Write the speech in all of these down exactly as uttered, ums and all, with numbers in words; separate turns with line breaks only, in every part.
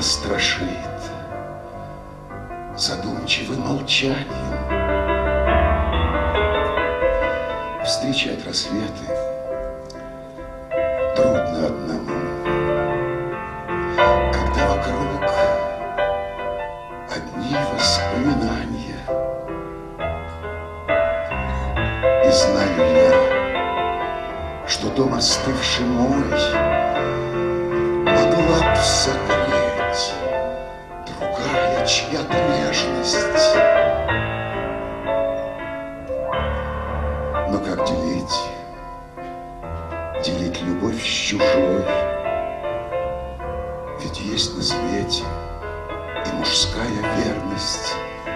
нас страшит задумчивым молчанием. Встречать рассветы трудно одному, когда вокруг одни воспоминания. И знаю я, что дом остывший мой могла б согреть другая чья-то нежность. Но как делить, делить любовь с чужой? Ведь есть на свете и мужская верность.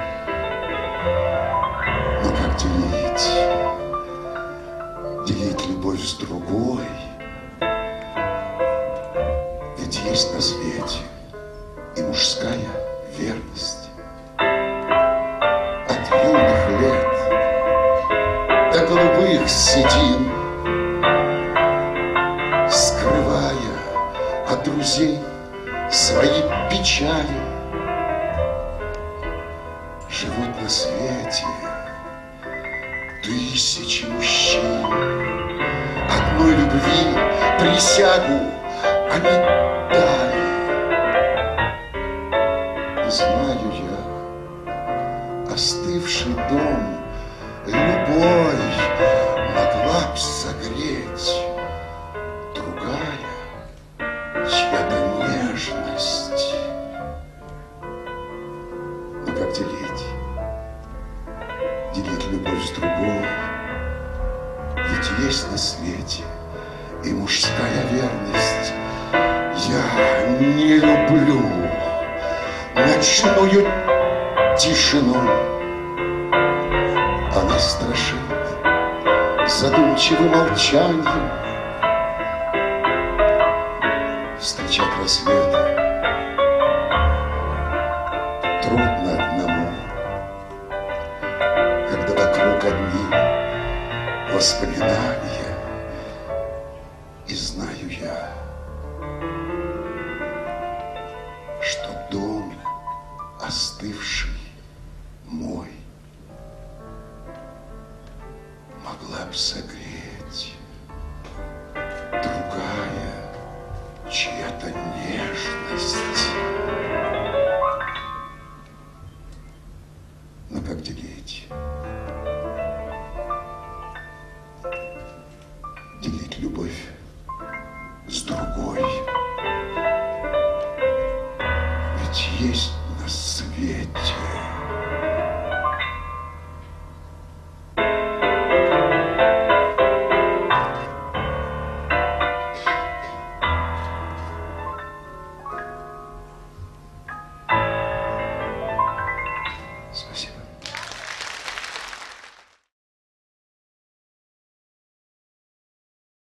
Но как делить, делить любовь с другой? Ведь есть на свете и мужская верность. От юных лет до голубых седин, скрывая от друзей свои печали, живут на свете тысячи мужчин. Одной любви присягу они дали. И знаю я, остывший дом любой могла б согреть другая чья-то нежность. Но как делить, делить любовь с другой? Ведь есть на свете и мужская верность. Я не люблю ночную тишину. Она страшит задумчивым молчанием. Встречать рассветы трудно одному, когда вокруг одни воспоминания. И знаю я, что дом остывший мой могла б согреть другая чья-то нежность. Но как делить? Делить любовь с другой? Ведь есть на свете